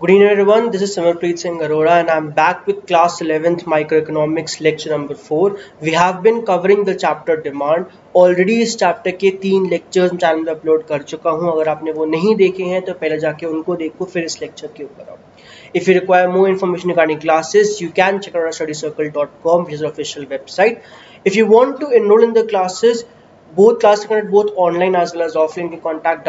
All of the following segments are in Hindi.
Good evening everyone, this is Samarpreet Singh Arora and I'm back with class 11th microeconomics lecture number 4. We have been covering the chapter demand. Already इस chapter के 3 lectures चैनल पे अपलोड कर चुका हूँ. अगर आपने वो नहीं देखे हैं तो पहले जाके उनको देखो फिर इस lecture के ऊपर आओ. If you require more information regarding classes, you can check out our studycircle.com, which is our official website. If you want to enroll in the classes, both classes are conducted both online as well as offline. You can contact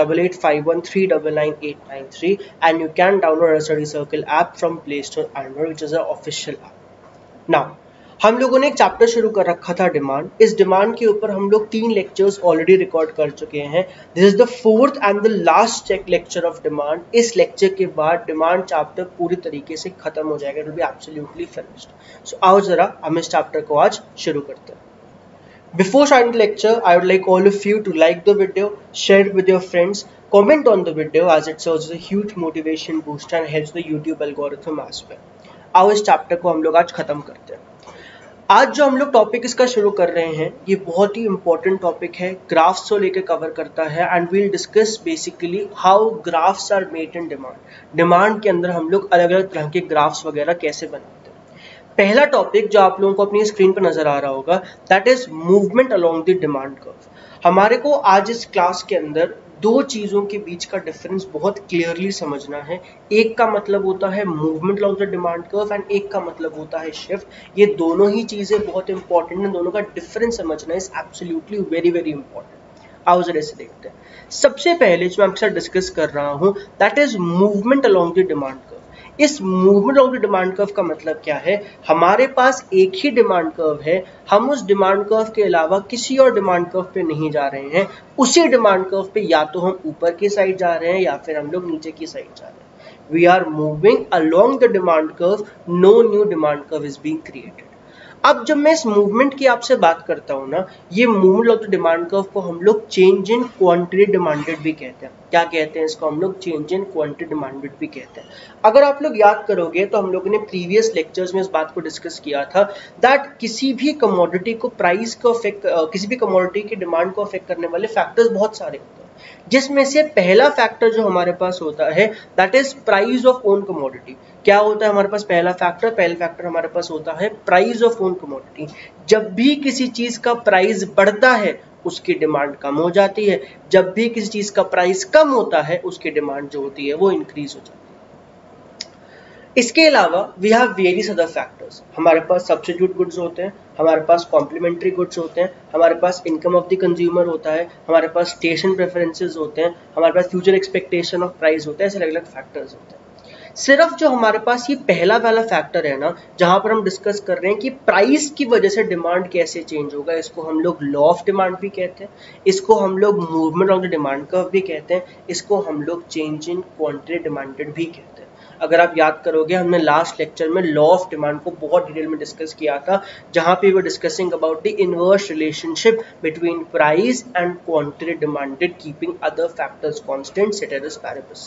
8851399893 and you can download our Study Circle app from Play Store Android, which is our official app. Now, हम लोगों ने एक चैप्टर शुरू कर रखा था डिमांड. इस डिमांड के ऊपर हम लोग 3 लेक्चर्स ऑलरेडी रिकॉर्ड कर चुके हैं. This is the 4th and the last lecture of demand. इस लेक्चर के बाद डिमांड चैप्टर पूरी तरीके से खत्म हो जाएगा. It will be absolutely finished. So आओ जरा हम इस चैप्टर को आज शुरू करते हैं. Before starting the lecture, I would like all of you to like the video, share it with your friends, comment on the video as it serves as a huge motivation booster and helps the YouTube algorithm as well. आओ इस चैप्टर को हम लोग आज खत्म करते हैं. आज जो हम लोग टॉपिक इसका शुरू कर रहे हैं ये बहुत ही इंपॉर्टेंट टॉपिक है. ग्राफ्स को लेकर कवर करता है and we'll discuss basically how graphs are made in demand. Demand के अंदर हम लोग अलग अलग तरह के ग्राफ्स वगैरह कैसे बनाते हैं. पहला टॉपिक जो आप लोगों को अपनी स्क्रीन पर नजर आ रहा होगा that is movement along the demand curve. हमारे को आज इस क्लास के अंदर दो चीजों के बीच का डिफरेंस बहुत क्लियरली समझना है. एक का मतलब होता है movement along the demand curve and एक का मतलब होता है शिफ्ट. ये दोनों ही चीजें बहुत इंपॉर्टेंट हैं. दोनों का डिफरेंस समझना is absolutely very very important. आओ जरा इसे देखते हैं. सबसे पहले जो मैं आपके साथ डिस्कस कर रहा हूं that is movement along the demand curve. इस movement of the demand curve का मतलब क्या है. हमारे पास एक ही डिमांड कर्व है. हम उस डिमांड कर्व के अलावा किसी और डिमांड कर्व पे नहीं जा रहे हैं. उसी डिमांड कर्व पे या तो हम ऊपर की साइड जा रहे हैं या फिर हम लोग नीचे की साइड जा रहे हैं. We are moving along the demand curve. No new demand curve is being created. अब जब मैं इस मूवमेंट की आपसे बात करता हूं ना, ये movement of the demand curve को हम लोग चेंज इन क्वांटिटी डिमांडेड भी कहते हैं. क्या कहते हैं इसको हम लोग? चेंज इन क्वांटिटी डिमांडेड भी कहते हैं. अगर आप लोग याद करोगे तो हम लोगों ने प्रीवियस लेक्चर्स में इस बात को डिस्कस किया था दैट किसी भी कमोडिटी को प्राइस को अफेक्ट किसी भी कमोडिटी की डिमांड को अफेक्ट करने वाले फैक्टर्स बहुत सारे होते हैं. जिसमें से पहला फैक्टर जो हमारे पास होता है that is price of own commodity. क्या होता है हमारे पास पहला फैक्टर हमारे पास होता है प्राइस ऑफ ओन कमोडिटी. जब भी किसी चीज का प्राइस बढ़ता है उसकी डिमांड कम हो जाती है. जब भी किसी चीज का प्राइस कम होता है उसकी डिमांड जो होती है वो इंक्रीज हो जाती है. इसके अलावा we have various other factors. हमारे पास सब्स्टिट्यूट गुड्स होते हैं, हमारे पास कॉम्प्लीमेंट्री गुड्स होते हैं, हमारे पास इनकम ऑफ द कंज्यूमर होता है, हमारे पास स्टेशन प्रेफरेंसेस होते हैं, हमारे पास फ्यूचर एक्सपेक्टेशन ऑफ प्राइस होता है. ऐसे अलग अलग फैक्टर्स होते हैं. सिर्फ जो हमारे पास ये पहला वाला फैक्टर है ना जहां पर हम डिस्कस कर रहे हैं कि प्राइस की वजह से डिमांड कैसे चेंज होगा, इसको हम लोग लॉ ऑफ डिमांड भी कहते हैं. इसको हम लोग movement of the demand curve भी कहते हैं. इसको हम लोग चेंज इन क्वांटिटी डिमांडेड भी कहते हैं. अगर आप याद करोगे हमने लास्ट लेक्चर में लॉ ऑफ डिमांड को बहुत डिटेल में डिस्कस किया था जहां पे we discussing about the inverse relationship between price and quantity demanded keeping other factors constant ceteris paribus.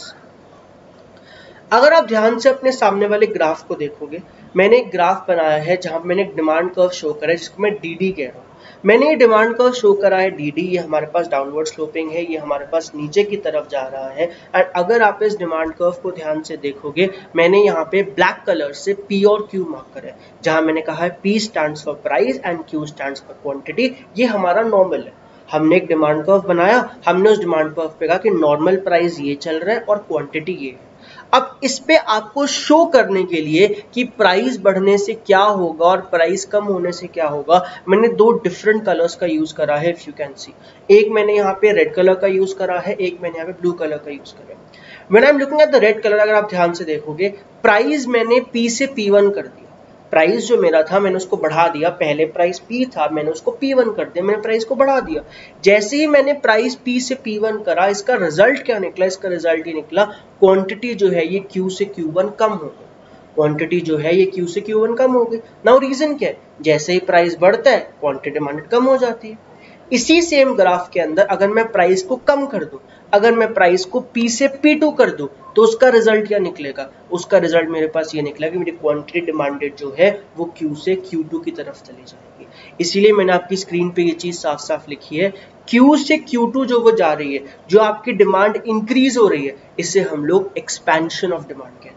अगर आप ध्यान से अपने सामने वाले ग्राफ को देखोगे, मैंने एक ग्राफ बनाया है जहां मैंने एक डिमांड कर्व शो करा है जिसको मैं डीडी कह रहा हूं. मैंने ये डिमांड कर्व शो करा है डीडी. ये हमारे पास डाउनवर्ड स्लोपिंग है, ये हमारे पास नीचे की तरफ जा रहा है. एंड अगर आप इस डिमांड कर्व को ध्यान से देखोगे मैंने यहाँ पे ब्लैक कलर से पी और क्यू मार्क करा है. जहां मैंने कहा है P stands for price and Q stands for quantity. ये हमारा नॉर्मल है. हमने एक डिमांड कर्व बनाया, हमने उस डिमांड कर्व पे कहा कि नॉर्मल प्राइस ये चल रहा है और क्वांटिटी ये है. अब इस पे आपको शो करने के लिए कि प्राइस बढ़ने से क्या होगा और प्राइस कम होने से क्या होगा, मैंने दो डिफरेंट कलर्स का यूज करा है. इफ यू कैन सी, एक मैंने यहाँ पे रेड कलर का यूज करा है, एक मैंने यहाँ पे ब्लू कलर का यूज करा है. When I am looking at the red colour, अगर आप ध्यान से देखोगे प्राइस मैंने पी से P1 कर दिया. प्राइस जो मेरा था मैंने उसको बढ़ा दिया. पहले प्राइस P था, मैंने उसको P1 कर दिया, मैंने प्राइस को बढ़ा दिया. जैसे ही मैंने प्राइस P से P1 करा, इसका रिजल्ट क्या निकला? इसका रिजल्ट ये निकला क्वांटिटी जो है ये Q से Q1 कम हो गई. क्वांटिटी जो है ये Q से Q1 कम हो गई. नाउ रीजन क्या है? जैसे ही प्राइस बढ़ता है क्वांटिटी डिमांड कम हो जाती है. इसी सेम ग्राफ के अंदर अगर मैं प्राइस को कम कर दूं, अगर मैं प्राइस को P से P2 कर दूं तो उसका रिजल्ट क्या निकलेगा? उसका रिजल्ट मेरे पास ये निकला कि मेरी क्वांटिटी डिमांडेड जो है वो Q से Q2 की तरफ चली जाएगी. इसीलिए मैंने आपकी स्क्रीन पे ये चीज साफ साफ लिखी है. Q से Q2 जो वो जा रही है, जो आपकी डिमांड इंक्रीज हो रही है, इसे हम लोग एक्सपेंशन ऑफ डिमांड कहते हैं.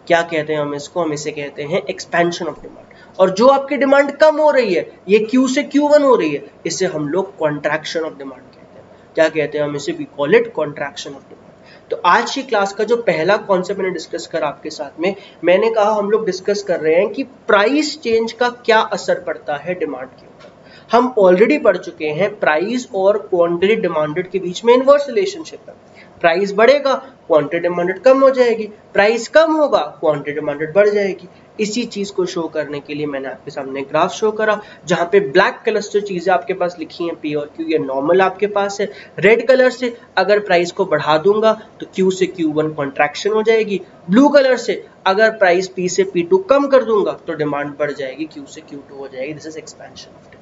क्या कहते हैं हम इसको? हम इसे कहते हैं एक्सपेंशन ऑफ डिमांड। और जो आपकी डिमांड कम हो रही है, ये Q से Q1 हो रही है, इसे हम लोग कॉन्ट्रैक्शन ऑफ डिमांड कहते हैं। क्या कहते हैं हम इसे? We call it contraction of demand. तो आज की क्लास का जो पहला कॉन्सेप्ट मैंने डिस्कस करा आपके साथ में, मैंने कहा हम लोग डिस्कस कर रहे हैं कि प्राइस चेंज का क्या असर पड़ता है डिमांड के ऊपर। हम ऑलरेडी पढ़ चुके हैं प्राइस और क्वांटिटी डिमांडेड के बीच में इनवर्स रिलेशनशिप है। प्राइस बढ़ेगा, क्वांटिटी डिमांडेड कम हो जाएगी, प्राइस कम होगा, क्वांटिटी डिमांडेड बढ़ जाएगी। इसी चीज को शो करने के लिए मैंने आपके सामने ग्राफ शो करा, जहां पे ब्लैक कलर से चीजें आपके पास लिखी हैं P और Q, ये नॉर्मल आपके पास है। रेड कलर से अगर प्राइस को बढ़ा दूंगा तो Q से Q1 कॉन्ट्रैक्शन हो जाएगी। ब्लू कलर से अगर प्राइस P से P2 कम कर दूंगा तो डिमांड बढ़ जाएगी, Q से Q2 हो जाएगी। This is expansion of demand.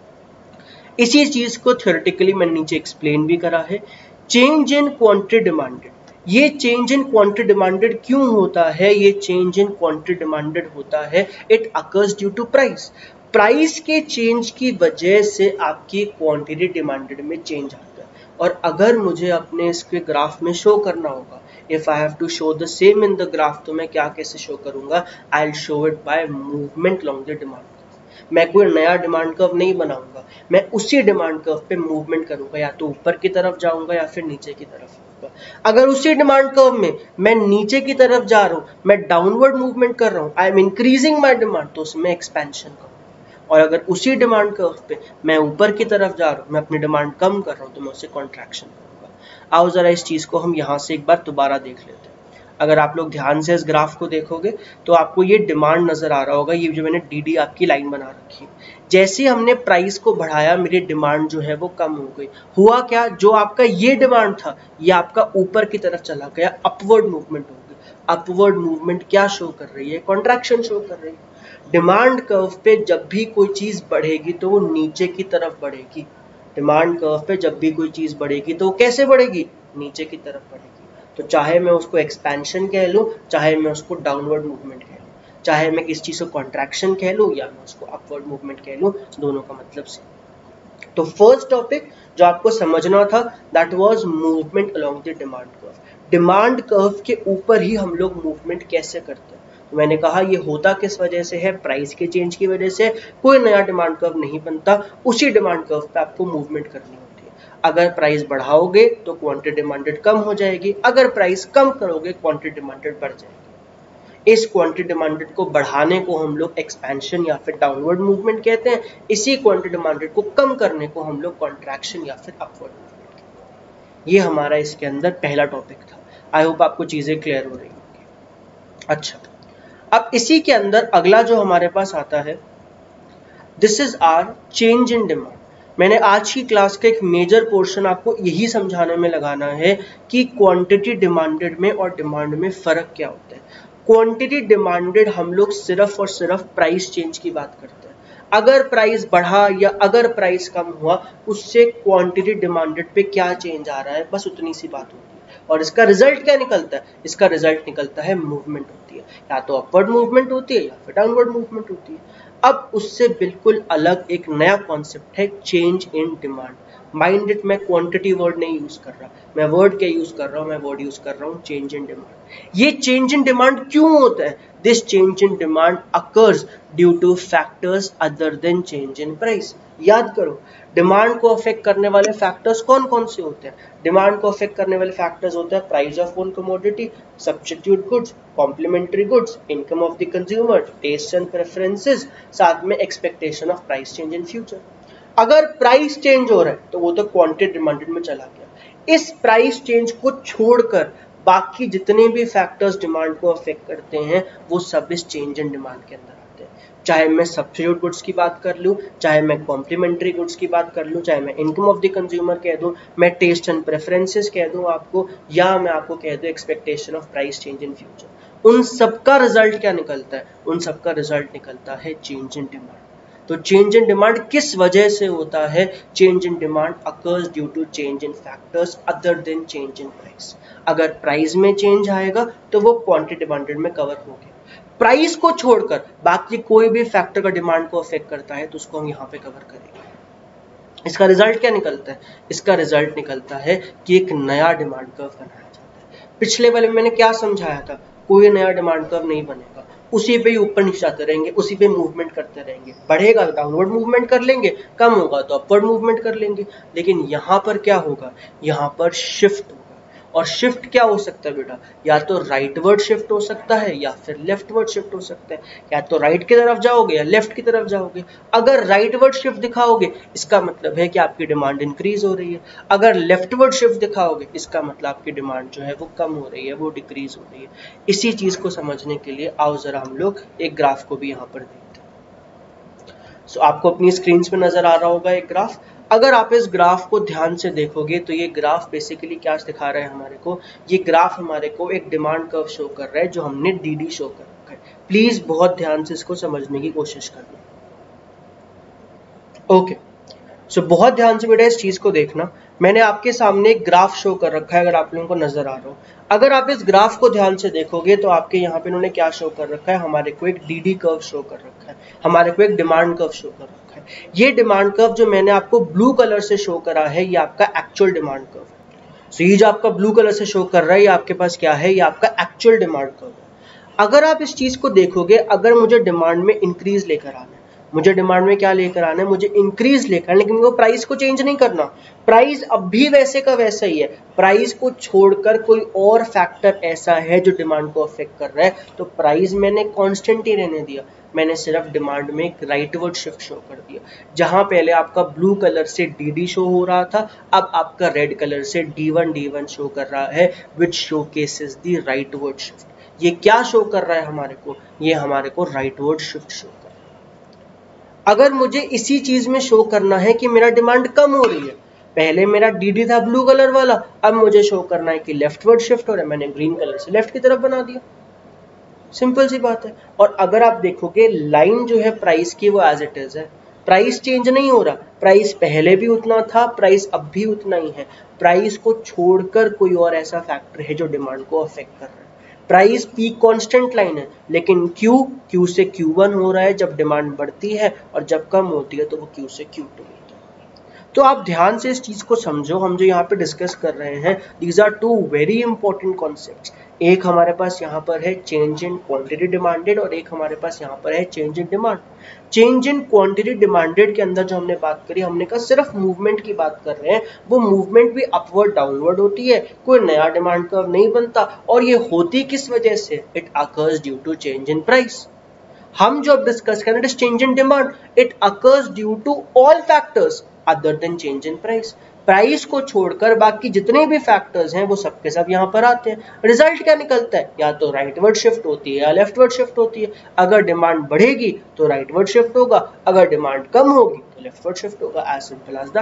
इसी चीज को थ्योरेटिकली मैंने नीचे एक्सप्लेन भी करा है। चेंज इन क्वांटिटी डिमांडेड, ये चेंज इन क्वांटिटी डिमांडेड क्यों होता है? ये चेंज इन क्वांटिटी डिमांडेड होता है, it occurs due to price. Price के चेंज की वजह से आपकी क्वांटिटी डिमांडेड में चेंज आता है। और अगर मुझे अपने इसके ग्राफ में शो करना होगा, if I have to show the same in the graph, तो मैं क्या कैसे शो करूंगा? I will show it by movement along the demand. मैं कोई नया डिमांड कर्व नहीं बनाऊंगा, मैं उसी डिमांड कर्व पे मूवमेंट करूंगा, या तो ऊपर की तरफ जाऊंगा या फिर नीचे की तरफ जाऊंगा। अगर उसी डिमांड कर्व में मैं नीचे की तरफ जा रहा हूं, मैं डाउनवर्ड मूवमेंट कर रहा हूं, I am increasing my demand, तो उसमें एक्सपेंशन करूंगा। और अगर उसी डिमांड कर्व पे मैं ऊपर की तरफ जा रहा हूं, मैं अपनी डिमांड कम कर रहा हूं, तो मैं उसे कॉन्ट्रैक्शन करूंगा। आओ जरा इस चीज को हम यहां से एक बार दोबारा देख लेते हैं। अगर आप लोग ध्यान से इस ग्राफ को देखोगे तो आपको ये डिमांड नजर आ रहा होगा, ये जो मैंने डी आपकी लाइन बना रखी है। जैसे हमने प्राइस को बढ़ाया, मेरी डिमांड जो है वो कम हो गई। हुआ क्या? जो आपका ये डिमांड था, ये आपका ऊपर की तरफ चला गया, अपवर्ड मूवमेंट हो गई। अपवर्ड मूवमेंट क्या शो कर रही है? कॉन्ट्रैक्शन शो कर रही है। डिमांड कर्व पे जब भी कोई चीज बढ़ेगी तो वो नीचे की तरफ बढ़ेगी। डिमांड कर्व पे जब भी कोई चीज बढ़ेगी तो वो कैसे बढ़ेगी? नीचे की तरफ बढ़ेगी। तो चाहे मैं उसको एक्सपेंशन कह लूं, चाहे मैं उसको डाउनवर्ड मूवमेंट कह लूं, चाहे मैं किस चीज को कॉन्ट्रैक्शन कह लूं या मैं उसको अपवर्ड मूवमेंट कह लूं, दोनों का मतलब सेम। तो फर्स्ट टॉपिक जो आपको समझना था, that was movement along the demand curve. Demand curve के ऊपर ही हम लोग मूवमेंट कैसे करते हैं? तो मैंने कहा ये होता किस वजह से है? प्राइस के चेंज की वजह से। कोई नया डिमांड कर्व नहीं बनता, उसी डिमांड कर्व पे आपको मूवमेंट करनी होती है। अगर प्राइस बढ़ाओगे तो क्वांटिटी डिमांडेड कम हो जाएगी, अगर प्राइस कम करोगे क्वांटिटी डिमांडेड बढ़ जाएगी। इस क्वांटिटी डिमांडेड को बढ़ाने को हम लोग एक्सपेंशन या फिर डाउनवर्ड मूवमेंट कहते हैं। इसी क्वांटिटी डिमांडेड को कम करने को हम लोग कॉन्ट्रैक्शन या फिर अपवर्ड मूवमेंट कहते हैं। ये हमारा इसके अंदर पहला टॉपिक था। आई होप आपको चीजें क्लियर हो रही होंगी। अच्छा, अब इसी के अंदर अगला जो हमारे पास आता है, this is our change in demand. मैंने आज की क्लास का एक मेजर पोर्शन आपको यही समझाने में लगाना है कि क्वांटिटी डिमांडेड में और डिमांड में फर्क क्या होता है। क्वांटिटी डिमांडेड हम लोग सिर्फ और सिर्फ प्राइस चेंज की बात करते हैं। अगर प्राइस बढ़ा या अगर प्राइस कम हुआ, उससे क्वांटिटी डिमांडेड पे क्या चेंज आ रहा है, बस उतनी सी बात होती है। और इसका रिजल्ट क्या निकलता है? इसका रिजल्ट निकलता है मूवमेंट होती है, या तो अपवर्ड मूवमेंट होती है या फिर डाउनवर्ड मूवमेंट होती है। अब उससे बिल्कुल अलग एक नया कॉन्सेप्ट है, change in demand. Mind it, मैं क्वांटिटी वर्ड नहीं यूज कर रहा, मैं वर्ड क्या यूज कर रहा हूं? मैं वर्ड यूज कर रहा हूं चेंज इन डिमांड। ये चेंज इन डिमांड क्यों होता है? This change in demand occurs due to factors other than change in price. याद करो, डिमांड को अफेक्ट करने वाले फैक्टर्स कौन कौन से होते हैं? डिमांड को अफेक्ट करने वाले फैक्टर्स होते हैं price of one commodity, substitute goods, complementary goods, income of the consumer, taste and preferences, साथ में expectation of price change in future. अगर प्राइस चेंज हो रहा है तो वो तो क्वांटिटी डिमांडेड में चला गया। इस प्राइस चेंज को छोड़कर बाकी जितने भी फैक्टर्स डिमांड को अफेक्ट करते हैं, वो सब इस चेंज इन डिमांड के अंदर आते हैं। चाहे मैं सब्स्टिट्यूट गुड्स की बात कर लूं, चाहे मैं कॉम्प्लीमेंट्री गुड्स की बात कर लूं, चाहे मैं इनकम ऑफ द कंज्यूमर कह दूं, मैं टेस्ट एंड प्रेफरेंसेस कह दूं आपको, या मैं आपको कह दूं expectation of price change in future, उन सबका रिजल्ट क्या निकलता है? उन सबका रिजल्ट निकलता है चेंज इन डिमांड। तो चेंज इन डिमांड किस वजह से होता है? Change in demand occurs due to change in factors other than change in price. अगर प्राइस में चेंज आएगा तो वो क्वांटिटी डिमांडेड में कवर हो गया। प्राइस को छोड़कर बाकी कोई भी फैक्टर का डिमांड को अफेक्ट करता है तो उसको हम यहाँ पे कवर करेंगे। इसका रिजल्ट क्या निकलता है? इसका रिजल्ट निकलता है कि एक नया डिमांड कर्व बनाया जाता है। पिछले वाले में मैंने क्या समझाया था? कोई नया डिमांड कर्व नहीं बनेगा, उसी पे ही ऊपर नीचे जाते रहेंगे, उसी पे मूवमेंट करते रहेंगे। बढ़ेगा तो डाउनवर्ड मूवमेंट कर लेंगे, कम होगा तो अपवर्ड मूवमेंट कर लेंगे। लेकिन यहाँ पर क्या होगा, यहाँ पर शिफ्ट होगा। और शिफ्ट क्या हो सकता है बेटा, या तो राइटवर्ड शिफ्ट हो सकता है या फिर लेफ्टवर्ड शिफ्ट हो सकता है। या तो राइट की तरफ जाओगे या लेफ्ट की तरफ जाओगे। अगर राइटवर्ड शिफ्ट दिखाओगे इसका मतलब है कि आपकी डिमांड इंक्रीज हो रही है, अगर लेफ्टवर्ड शिफ्ट दिखाओगे इसका मतलब आपकी डिमांड जो है वो कम हो रही है, वो डिक्रीज हो रही है। इसी चीज को समझने के लिए आओ जरा हम लोग एक ग्राफ को भी यहाँ पर देखते हैं। सो आपको अपनी स्क्रीन पे नजर आ रहा होगा एक ग्राफ। अगर आप इस ग्राफ को ध्यान से देखोगे तो ये ग्राफ बेसिकली क्या दिखा रहा है हमारे को, ये ग्राफ हमारे को एक डिमांड कर्व शो कर रहा है जो हमने डीडी शो कर रखा है। प्लीज बहुत ध्यान से इसको समझने की कोशिश करना। ओके, सो बहुत ध्यान से बेटा इस चीज को देखना। मैंने आपके सामने एक ग्राफ शो कर रखा है, अगर आप लोगों को नजर आ रहा हो। अगर आप इस ग्राफ को ध्यान से देखोगे तो आपके यहाँ पे इन्होंने क्या शो कर रखा है, हमारे को एक डीडी कर्व शो कर रखा है, हमारे को एक डिमांड कर्व शो कर रखा है। ये डिमांड कर्व जो मैंने आपको ब्लू कलर से शो करा है ये आपका एक्चुअल डिमांड कर्व है। सो ये जो आपका ब्लू कलर से शो कर रहा है ये आपके पास क्या है, ये आपका एक्चुअल डिमांड कर्व है। अगर आप इस चीज को देखोगे, अगर मुझे डिमांड में इंक्रीज लेकर आना है, मुझे डिमांड में क्या लेकर आना है, मुझे इंक्रीज लेकर आना, लेकिन वो प्राइस को चेंज नहीं करना। प्राइस अब भी वैसे का वैसा ही है, प्राइस को छोड़कर कोई और फैक्टर ऐसा है जो डिमांड को अफेक्ट कर रहा है, तो प्राइस मैंने कांस्टेंट ही रहने दिया। मैंने सिर्फ डिमांड में एक राइटवर्ड शिफ्ट शो कर दिया। जहां पहले आपका ब्लू कलर से डीडी शो हो रहा था, अब आपका रेड कलर से D1 शो कर रहा है, which showcases the rightward shift. ये क्या शो कर रहा है हमारे को, ये हमारे को राइटवर्ड शिफ्ट शो कर रहा है। अगर मुझे इसी चीज में शो करना है कि मेरा डिमांड कम हो रही है, पहले मेरा डीडी था ब्लू कलर वाला, अब मुझे शो करना है कि लेफ्टवर्ड शिफ्ट हो रहा है, मैंने ग्रीन कलर से लेफ्ट की तरफ बना दिया। सिंपल सी बात है। और अगर आप देखोगे लाइन जो है प्राइस की वो एज इट इज है, प्राइस चेंज नहीं हो रहा, प्राइस पहले भी उतना था, प्राइस अब भी उतना ही है। प्राइस को छोड़कर कोई और ऐसा फैक्टर है जो डिमांड को अफेक्ट कर रहा है। प्राइस पी कांस्टेंट लाइन है, लेकिन क्यू से Q1 हो रहा है जब डिमांड बढ़ती है, और जब कम होती है तो वो Q से Q2 होता है। तो आप ध्यान से इस चीज को समझो, हम जो यहाँ पे डिस्कस कर रहे हैं, these are two very important concepts. एक हमारे पास यहाँ पर है चेंज इन क्वांटिटी डिमांडेड, और एक हमारे पास यहाँ पर है change in demand. Change in quantity demanded के अंदर जो हमने बात करी, हमने कहा सिर्फ मूवमेंट की बात कर रहे हैं, वो मूवमेंट भी अपवर्ड डाउनवर्ड होती है, कोई नया डिमांड कर्व नहीं बनता। और ये होती किस वजह से, it occurs due to change in price. हम जो अब डिस्कस कर रहे हैं change in demand, it occurs due to all factors other than change in price. Price को छोड़कर बाकी जितने भी फैक्टर्स हैं वो सबके सब यहाँ पर आते हैं। रिजल्ट क्या निकलता है, या तो राइटवर्ड शिफ्ट होती है या लेफ्टवर्ड शिफ्ट होती है। अगर डिमांड बढ़ेगी तो राइटवर्ड शिफ्ट होगा, अगर डिमांड कम होगी तो लेफ्टवर्ड शिफ्ट होगा, एज सिंपल एज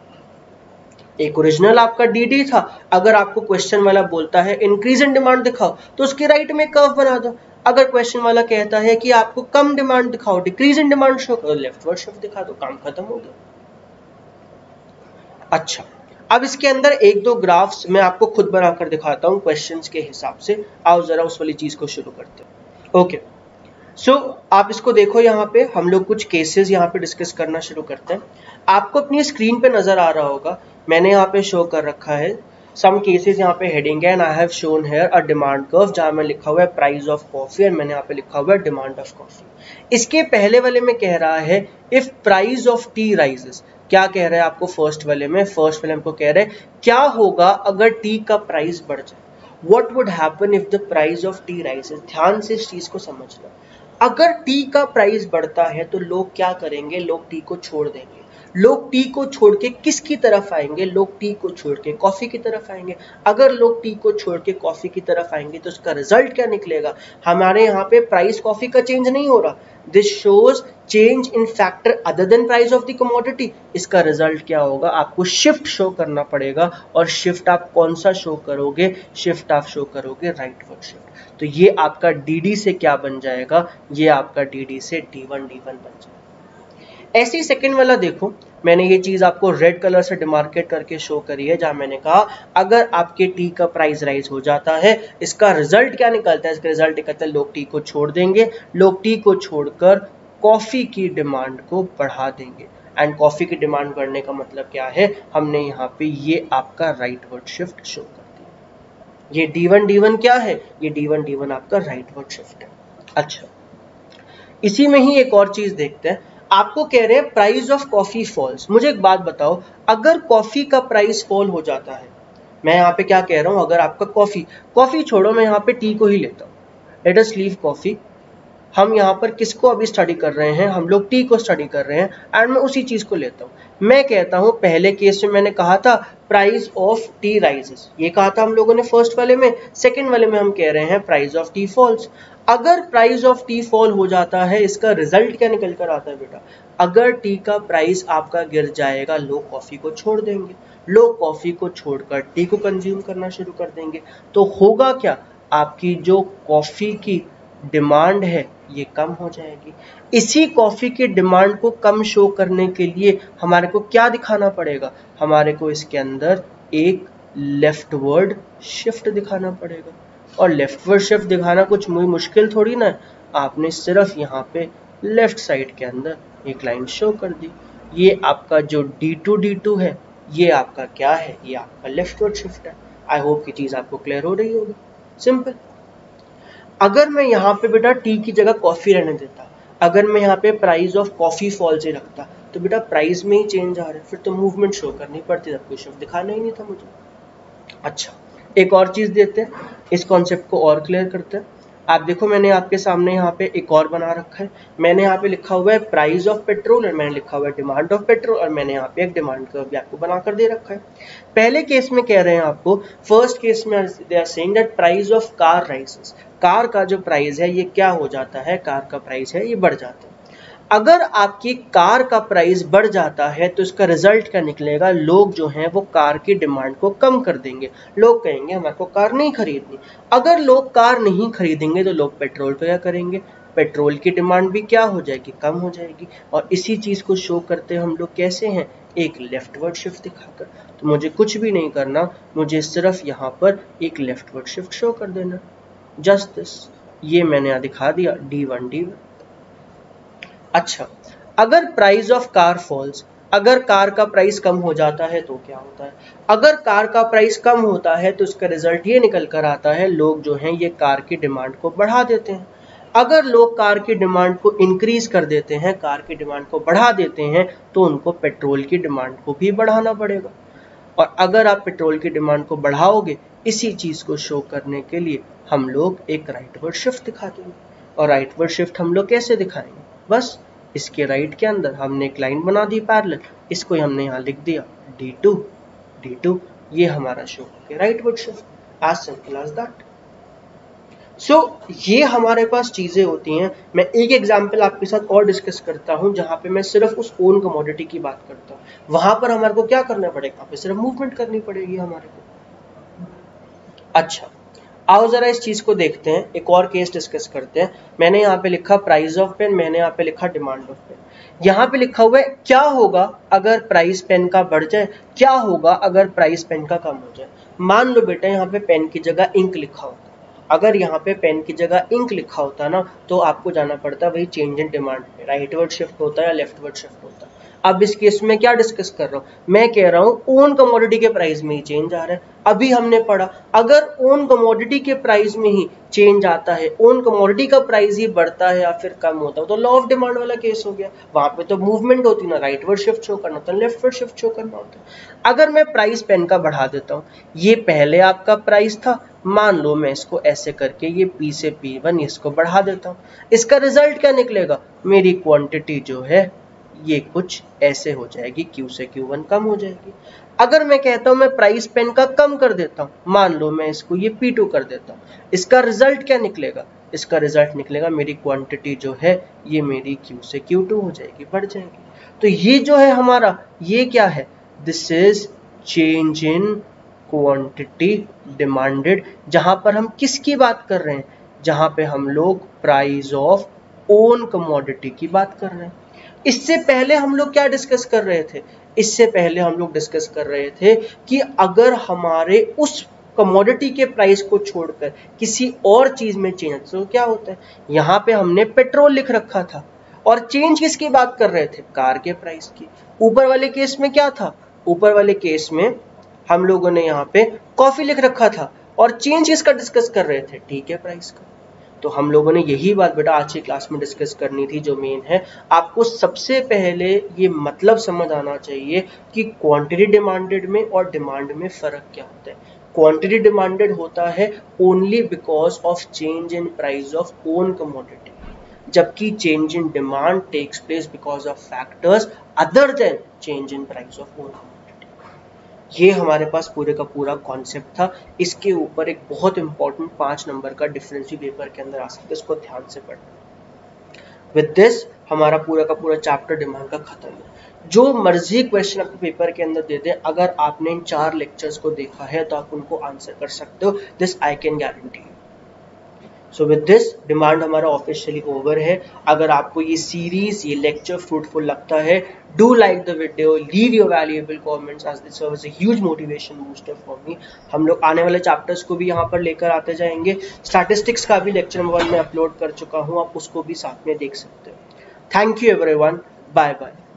दैट। एक ओरिजिनल आपका डीडी था, अगर आपको क्वेश्चन वाला बोलता है इंक्रीज इन डिमांड दिखाओ तो उसके राइट में कर्व बना दो। अगर क्वेश्चन वाला कहता है कि आपको कम डिमांड दिखाओ, डिक्रीज इन डिमांड शो करो, लेफ्टवर्ड शिफ्ट दिखा दो, काम खत्म हो गया। अच्छा, अब इसके अंदर एक दो ग्राफ्स मैं आपको खुद बनाकर दिखाता हूं क्वेश्चंस के हिसाब से। आओ जरा उस वाली चीज को शुरू करते हैं। ओके, सो आप इसको देखो, यहाँ पे हम लोग कुछ केसेस यहाँ पे डिस्कस करना शुरू करते हैं। आपको अपनी स्क्रीन पे नजर आ रहा होगा, मैंने यहाँ पे शो कर रखा है सम केसेस, यहाँ पे हेडिंग है, and I have shown here a demand curve, जहां में लिखा हुआ है प्राइस ऑफ कॉफी, और मैंने यहाँ पे लिखा हुआ है डिमांड ऑफ कॉफी। इसके पहले वाले में कह रहा है if price of tea rises, क्या कह रहा है आपको फर्स्ट वाले में, फर्स्ट वाले हमको कह रहे हैं क्या होगा अगर टी का प्राइस बढ़ जाए, what would happen if the price of tea rises. ध्यान से इस चीज को समझना, अगर टी का प्राइस बढ़ता है तो लोग क्या करेंगे, लोग टी को छोड़ देंगे। लोग टी को छोड़ के किसकी तरफ आएंगे, लोग टी को छोड़ के कॉफी की तरफ आएंगे। अगर लोग टी को छोड़ के कॉफी की तरफ आएंगे तो उसका रिजल्ट क्या निकलेगा, हमारे यहाँ पे प्राइस कॉफी का चेंज नहीं हो रहा, this shows change in factor other than price of the commodity. इसका रिजल्ट क्या होगा, आपको शिफ्ट शो करना पड़ेगा, और शिफ्ट आप कौन सा शो करोगे, शिफ्ट आप शो करोगे राइटवर्ड शिफ्ट। तो ये आपका डीडी से क्या बन जाएगा, ये आपका डीडी से D1 बन जाएगा। ऐसे ही सेकंड वाला देखो, मैंने ये चीज आपको रेड कलर से डिमार्केट करके शो करी है, जहां मैंने कहा अगर आपके टी का प्राइस राइज हो जाता है, इसका रिजल्ट क्या निकलता है, इसका रिजल्ट निकलता है लोग टी को छोड़ देंगे, लोग टी को छोड़कर कॉफी की डिमांड को बढ़ा देंगे। एंड कॉफी की डिमांड बढ़ने का मतलब क्या है, हमने यहाँ पे ये आपका राइटवर्ड शिफ्ट शो कर दिया। ये D1 क्या है? ये D1 आपका राइटवर्ड शिफ्ट है। अच्छा, इसी में ही एक और चीज देखते हैं। आपको कह रहे हैं प्राइस ऑफ कॉफी फॉल्स। मुझे एक बात बताओ, अगर कॉफी का प्राइस फॉल हो जाता है, मैं यहाँ पे क्या कह रहा हूँ, अगर आपका कॉफी छोड़ो, मैं यहाँ पे टी को ही लेता हूँ, लेट अस लीव कॉफी। हम यहाँ पर किसको अभी स्टडी कर रहे हैं? हम लोग टी को स्टडी कर रहे हैं, एंड मैं उसी चीज को लेता हूँ। मैं कहता हूँ पहले केस में मैंने कहा था प्राइस ऑफ टी राइजेस, ये कहा था हम लोगों ने फर्स्ट वाले में। सेकंड वाले में हम कह रहे हैं प्राइस ऑफ टी फॉल्स। अगर प्राइस ऑफ टी फॉल हो जाता है, इसका रिजल्ट क्या निकल कर आता है बेटा? अगर टी का प्राइस आपका गिर जाएगा, लोग कॉफी को छोड़ देंगे, लोग कॉफी को छोड़कर टी को कंज्यूम करना शुरू कर देंगे। तो होगा क्या? आपकी जो कॉफी की डिमांड है ये कम हो जाएगी। इसी कॉफी की डिमांड को कम शो करने के लिए हमारे को क्या दिखाना पड़ेगा? हमारे को इसके अंदर एक लेफ्टवर्ड शिफ्ट दिखाना पड़ेगा। और लेफ्टवर्ड शिफ्ट दिखाना कुछ मुश्किल थोड़ी ना है, आपने सिर्फ यहाँ पे लेफ्ट साइड के अंदर एक लाइन शो कर दी। ये आपका जो D2 है, ये आपका क्या है? ये आपका लेफ्टवर्ड शिफ्ट है। आई होप की चीज आपको क्लियर हो रही होगी। सिंपल। अगर मैं यहाँ पे बेटा टी की जगह कॉफी रहने देता, अगर मैं यहाँ पे प्राइस ऑफ कॉफी फॉल से रखता, तो बेटा प्राइस में ही चेंज आ रहा है, फिर तो मूवमेंट शो करनी पड़ती, तब कोई शिफ्ट दिखाना ही नहीं था मुझे। अच्छा, एक और चीज देते हैं, इस कॉन्सेप्ट को और क्लियर करते हैं। आप देखो, मैंने आपके सामने यहाँ पे एक और बना रखा है। मैंने यहाँ पे लिखा हुआ है प्राइस ऑफ पेट्रोल, और मैंने लिखा हुआ है डिमांड ऑफ पेट्रोल, और मैंने यहाँ पे एक डिमांड कर्व भी आपको बनाकर दे रखा है। पहले केस में कह रहे हैं आपको, फर्स्ट केस में they are saying that price of car rises. Car का जो प्राइस है ये क्या हो जाता है? कार का प्राइस है ये बढ़ जाता है। अगर आपकी कार का प्राइस बढ़ जाता है तो इसका रिजल्ट क्या निकलेगा? लोग जो हैं वो कार की डिमांड को कम कर देंगे, लोग कहेंगे हमारे को कार नहीं खरीदनी। अगर लोग कार नहीं खरीदेंगे तो लोग पेट्रोल पे क्या करेंगे? पेट्रोल की डिमांड भी क्या हो जाएगी? कम हो जाएगी। और इसी चीज को शो करते हम लोग कैसे हैं? एक लेफ्टवर्ड शिफ्ट दिखाकर। तो मुझे कुछ भी नहीं करना, मुझे सिर्फ यहाँ पर एक लेफ्टवर्ड शिफ्ट शो कर देना, जस्ट दिस। ये मैंने यहाँ दिखा दिया D1। अच्छा, अगर प्राइस ऑफ कार फॉल्स, अगर कार का प्राइस कम हो जाता है तो क्या होता है? अगर कार का प्राइस कम होता है तो इसका रिजल्ट ये निकल कर आता है, लोग जो हैं ये कार की डिमांड को बढ़ा देते हैं। अगर लोग कार की डिमांड को इंक्रीज कर देते हैं, कार की डिमांड को बढ़ा देते हैं, तो उनको पेट्रोल की डिमांड को भी बढ़ाना पड़ेगा। और अगर आप पेट्रोल की डिमांड को बढ़ाओगे, इसी चीज को शो करने के लिए हम लोग एक राइटवर्ड शिफ्ट दिखा देंगे। और राइटवर्ड शिफ्ट हम लोग कैसे दिखाएंगे? बस इसके राइट के अंदर हमने एक लाइन बना दी पैरेलल, इसको हमने यहाँ लिख दिया D2। ये हमारा शो हो गया rightward shift, as simple as that. So ये हमारे पास चीजें होती हैं। मैं एक एग्जांपल आपके साथ और डिस्कस करता हूं, जहां पे मैं सिर्फ उस ओन कमोडिटी की बात करता हूं। वहां पर हमारे को क्या करना पड़ेगा? वहां पे सिर्फ मूवमेंट करनी पड़ेगी हमारे को। अच्छा, आओ जरा इस चीज को देखते हैं, एक और केस डिस्कस करते हैं। मैंने यहाँ पे लिखा प्राइस ऑफ पेन, मैंने यहाँ पे लिखा डिमांड ऑफ पेन। यहाँ पे लिखा हुआ है क्या होगा अगर प्राइस पेन का बढ़ जाए, क्या होगा अगर प्राइस पेन का कम हो जाए। मान लो बेटा यहाँ पे पेन की जगह इंक लिखा होता, अगर यहाँ पे पेन की जगह इंक लिखा होता ना, तो आपको जाना पड़ता वही चेंज इन डिमांड पे, राइटवर्ड शिफ्ट होता है या लेफ्टवर्ड शिफ्ट होता है। अब इस केस में क्या डिस्कस कर रहा हूँ? मैं कह रहा हूँ ओन कमोडिटी के प्राइस में ही चेंज आ रहा है। अभी हमने पढ़ा, अगर ओन कमोडिटी के प्राइस में ही चेंज आता है, ओन कमोडिटी का प्राइस ही बढ़ता है या फिर कम होता है, तो लॉ ऑफ डिमांड वाला केस हो गया। वहां पे तो मूवमेंट होती ना, राइटवर्ड शिफ्ट शो करना होता है, लेफ्टवर्ड शिफ्ट शो करना होता है। अगर मैं प्राइस पेन का बढ़ा देता हूँ, ये पहले आपका प्राइस था, मान लो मैं इसको ऐसे करके ये P से P1 इसको बढ़ा देता हूँ, इसका रिजल्ट क्या निकलेगा? मेरी क्वांटिटी जो है ये कुछ ऐसे हो जाएगी, Q से Q1 कम हो जाएगी। अगर मैं कहता हूं मैं प्राइस पेन का कम कर देता हूं, मान लो मैं इसको ये P2 कर देता हूं, इसका रिजल्ट क्या निकलेगा? इसका रिजल्ट निकलेगा मेरी क्वांटिटी जो है ये मेरी Q से Q2 हो जाएगी, बढ़ जाएगी। तो ये जो है हमारा, ये क्या है? This is change in quantity demanded. जहां पर हम किसकी बात कर रहे हैं? जहां पे हम लोग प्राइस ऑफ ओन कमोडिटी की बात कर रहे हैं। इससे पहले हम लोग क्या डिस्कस कर रहे थे? इससे पहले हम लोग डिस्कस कर रहे थे कि अगर हमारे उस कमोडिटी के प्राइस को छोड़कर किसी और चीज में चेंज, तो क्या होता है? यहाँ पे हमने पेट्रोल लिख रखा था और चेंज किसकी बात कर रहे थे? कार के प्राइस की। ऊपर वाले केस में क्या था? ऊपर वाले केस में हम लोगों ने यहाँ पे कॉफी लिख रखा था और चेंज किसका डिस्कस कर रहे थे, ठीक है, प्राइस का। तो हम लोगों ने यही बात बेटा आज की क्लास में डिस्कस करनी थी। जो मेन है, आपको सबसे पहले ये मतलब समझ आना चाहिए कि क्वांटिटी डिमांडेड में और डिमांड में फर्क क्या होता है। क्वांटिटी डिमांडेड होता है only because of change in price of own commodity, जबकि change in demand takes place because of factors other than change in price of own commodity. ये हमारे पास पूरे का पूरा कॉन्सेप्ट था। इसके ऊपर एक बहुत इंपॉर्टेंट 5 नंबर का डिफरेंस भी पेपर के अंदर आ सकता है, इसको ध्यान से पढ़ना। विद दिस हमारा पूरा का पूरा चैप्टर डिमांड का खत्म है। जो मर्जी क्वेश्चन आपके पेपर के अंदर दे दें, अगर आपने इन 4 लेक्चर्स को देखा है तो आप उनको आंसर कर सकते हो, this I can guarantee. So with this demand हमारा ऑफिशियली ओवर है। अगर आपको ये सीरीज, ये लेक्चर फ्रूटफुल लगता है, do like the video, leave your valuable comments as this serves a huge motivation booster for me. हम लोग आने वाले चैप्टर्स को भी यहाँ पर लेकर आते जाएंगे। स्टैटिस्टिक्स का भी लेक्चर नंबर 1 में अपलोड कर चुका हूँ, आप उसको भी साथ में देख सकते हो। Thank you everyone, bye bye.